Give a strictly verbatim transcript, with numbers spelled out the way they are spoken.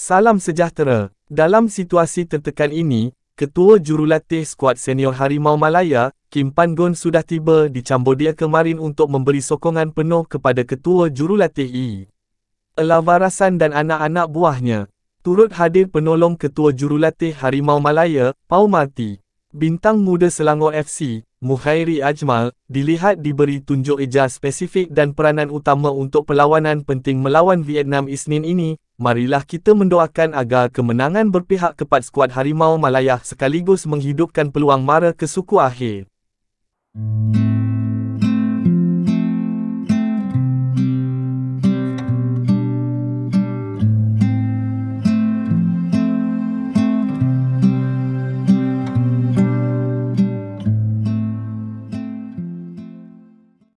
Salam sejahtera. Dalam situasi tertekan ini, Ketua Jurulatih Skuad Senior Harimau Malaya, Kim Pan-gon sudah tiba di Cambodia kemarin untuk memberi sokongan penuh kepada Ketua Jurulatih I. Elavarasan dan anak-anak buahnya. Turut hadir penolong Ketua Jurulatih Harimau Malaya, Pau Marti. Bintang muda Selangor F C, Mukhairi Ajmal, dilihat diberi tunjuk eja spesifik dan peranan utama untuk perlawanan penting melawan Vietnam Isnin ini. Marilah kita mendoakan agar kemenangan berpihak kepada skuad Harimau Malaya sekaligus menghidupkan peluang mara ke suku akhir.